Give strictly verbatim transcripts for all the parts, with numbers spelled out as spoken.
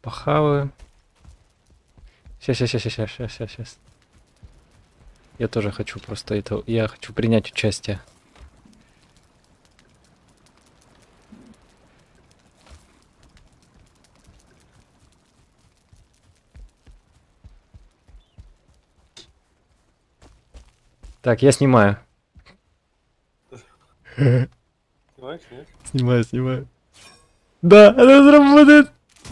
похаваю. Сейчас, сейчас, сейчас, сейчас, сейчас, сейчас. Я тоже хочу просто это... Я хочу принять участие. Так, я снимаю. Снимаешь, нет? Снимаю, снимаю. Да, она работает.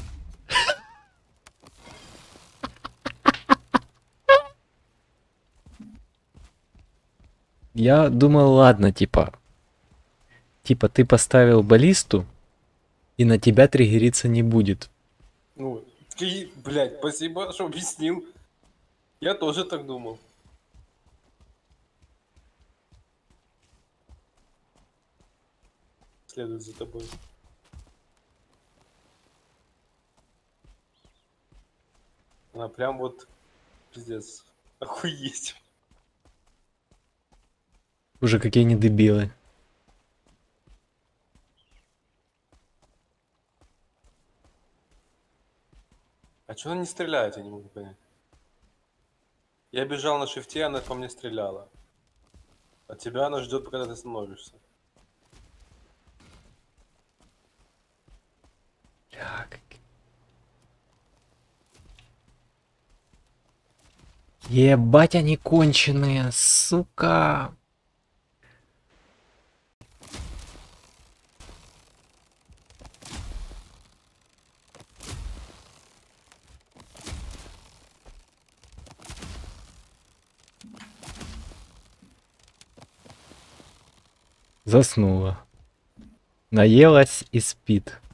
Я думал, ладно, типа... Типа ты поставил баллисту, и на тебя триггериться не будет. Ну, ты, блядь, спасибо, что объяснил. Я тоже так думал. Следует за тобой. Она прям вот, пиздец, охуеть. Уже какие они дебилы. А чё она не стреляет, я не могу понять. Я бежал на шифте, она по мне стреляла. А тебя она ждет, пока ты остановишься. Так. Ебать они конченые, сука. Заснула. Наелась и спит.